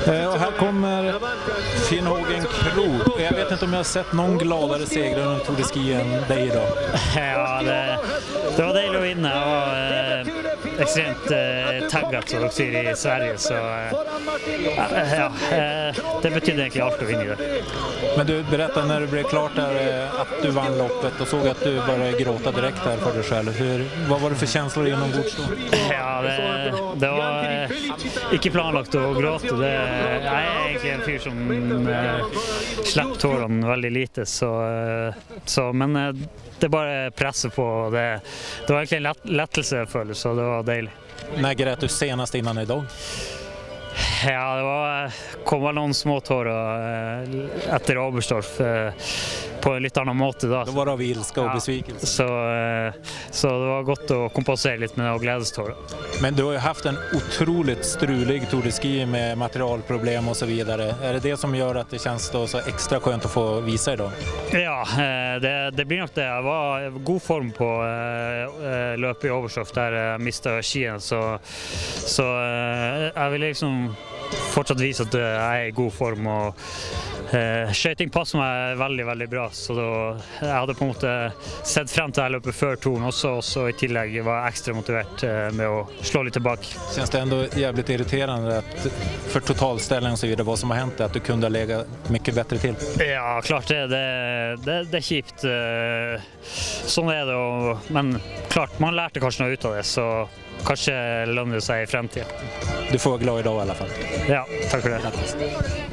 Och här kommer Finnhågen Krok. Jag vet inte om jag har sett någon gladare segrare under Tour de Ski än dig idag. Ja, det var dejligt att vinna. Jag var extremt taggat som också i Sverige. Så ja, det betyder egentligen allt att vinna det. Men du berättade när det blev klart där att du vann loppet och såg att du började gråta direkt här för dig själv. Vad var det för känslor inombords då? Ja, det var inte planlagt att gråta. Jag är egentligen en fyr som släpper tårarna väldigt lite. Men det bara pressar på. Det var egentligen lättelse för det, så det var dejligt. När grät du senast innan idag? Ja, det kom någon småtår efter Aberstorff på en lite annan måte då. Då var det av ilska och besvikelse. Så det var gott att kompensera lite med glädjestår. Men du har ju haft en otroligt strulig Tour de Ski med materialproblem och så vidare. Är det som gör att det känns då så extra skönt att få visa idag? Ja, det blir nog det. Jag var i god form på löp i Aberstorff där jag miste skien. Så jag vill liksom fortsatt visa att jag är i god form och skjøting passar mig väldigt, väldigt bra. Så då jag hade på något sett fram till alla uppe för touren och så i tillägg var extra motiverat med att slå lite tillbaka. Känns det ändå jävligt irriterande att för totalställning och så vidare vad som har hänt, att du kunde lägga mycket bättre till? Ja, klart det är kipt. Sån är det, men klart man lärde kanske något ut av det, så kanske lönar det sig i framtiden. Du får vara glad idag i alla fall. Ja, tack för det.